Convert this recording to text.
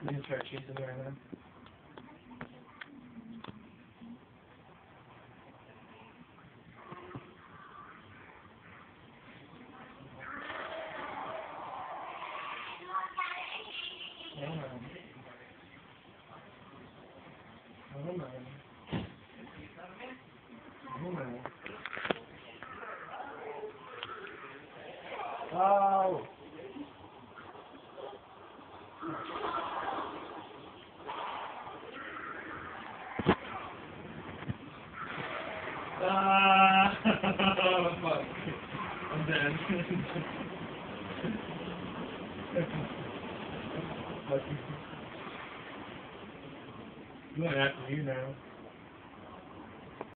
You can start cheesing right now. Oh man. Oh man. Oh. Ah. Fuck. I'm dead. I'm going after you now.